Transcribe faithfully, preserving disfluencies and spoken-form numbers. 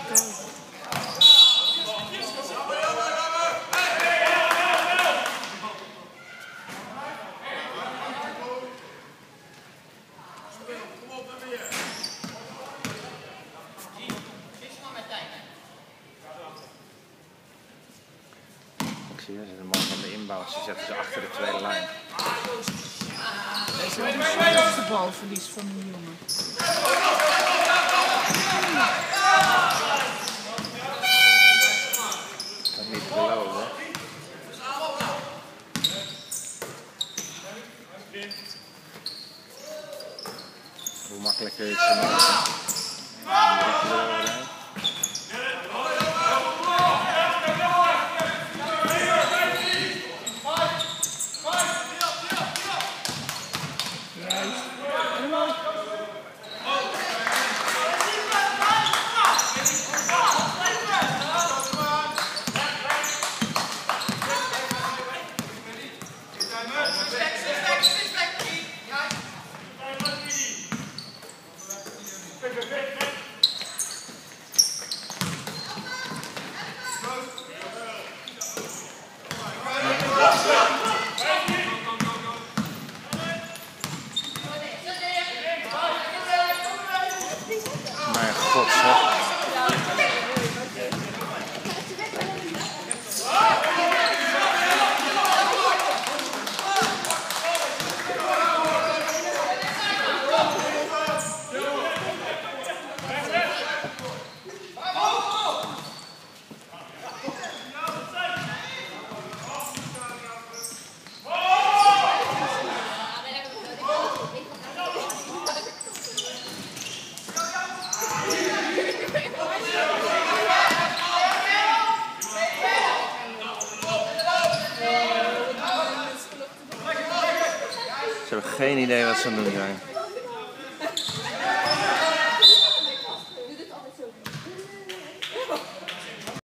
Zie je, dat is een man van de inbouw. Ze zetten ze achter de tweede lijn. Deze is het grootste balverlies van die jongen. Dat niet te geloven. Hoe makkelijk kun je het ze maken? Mijn god, zeg. Ze hebben geen idee wat ze aan het doen zijn.